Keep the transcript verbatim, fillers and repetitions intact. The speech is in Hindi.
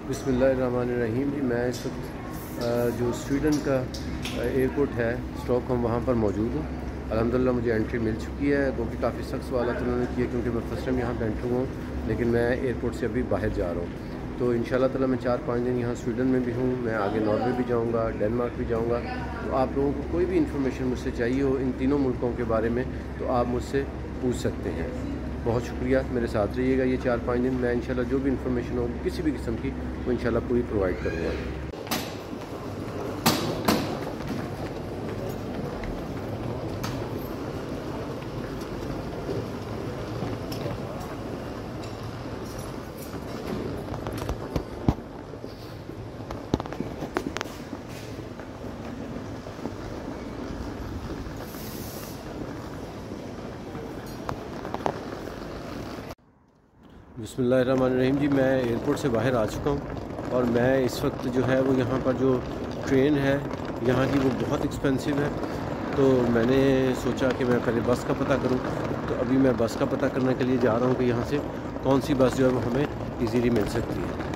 बिस्मिल्लाहिर्रहमानिर्रहीम जी। मैं इस वक्त जो स्वीडन का एयरपोर्ट है स्टॉकहोम वहाँ पर मौजूद हूँ। अल्हम्दुलिल्लाह मुझे एंट्री मिल चुकी है, क्योंकि काफ़ी सख्त सवाल उन्होंने किए, क्योंकि मैं फ़र्स्ट टाइम यहाँ पर एंटर हुआ हूँ, लेकिन मैं एयरपोर्ट से अभी बाहर जा रहा हूँ। तो इंशाल्लाह ताला मैं चार पाँच दिन यहाँ स्वीडन में भी हूँ, मैं आगे नॉर्वे भी जाऊँगा, डेनमार्क भी जाऊँगा। तो आप लोगों को कोई भी इन्फॉर्मेशन मुझसे चाहिए हो इन तीनों मुल्कों के बारे में तो आप मुझसे पूछ सकते हैं। बहुत शुक्रिया, मेरे साथ रहिएगा ये चार पाँच दिन। मैं इंशाल्लाह जो भी इन्फॉर्मेशन होगी किसी भी किस्म की वो इंशाल्लाह पूरी प्रोवाइड करूँगा। बिस्मिल्लाहिर्रहमानिर्रहीम जी। मैं एयरपोर्ट से बाहर आ चुका हूँ और मैं इस वक्त जो है वो यहाँ पर जो ट्रेन है यहाँ की वो बहुत एक्सपेंसिव है। तो मैंने सोचा कि मैं पहले बस का पता करूँ, तो अभी मैं बस का पता करने के लिए जा रहा हूँ कि यहाँ से कौन सी बस जो है वो हमें इजीली मिल सकती है।